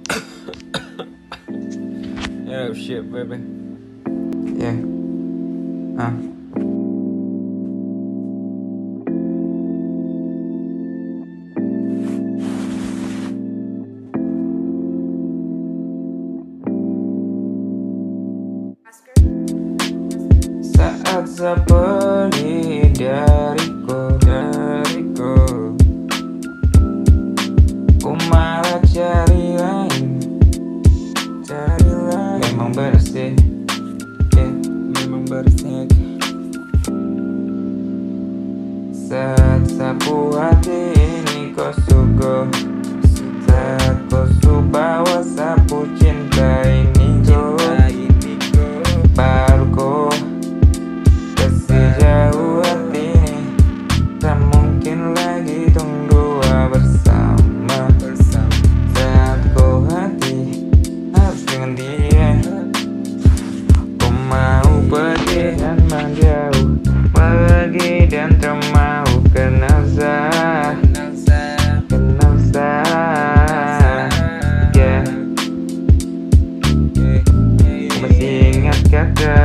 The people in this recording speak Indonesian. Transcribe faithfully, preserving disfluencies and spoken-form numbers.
Oh shit, baby. Yeah. Ah. Saat saya pergi dariku, dariku, ku malah cari lain, cari lain. Memang bersih, yeah, memang bersih. Saat sapu hati ini kau sugo, saat kau su bawa sapu cinta ini go, baru kau kasih jauh hati ini. Tak mungkin lagi tunggu bersama, saat kau hati harus dengan dia. Kau mau pergi dan menjauh, pergi dan tak mau kenal saya, kenal saya, yeah. Masih ingat kata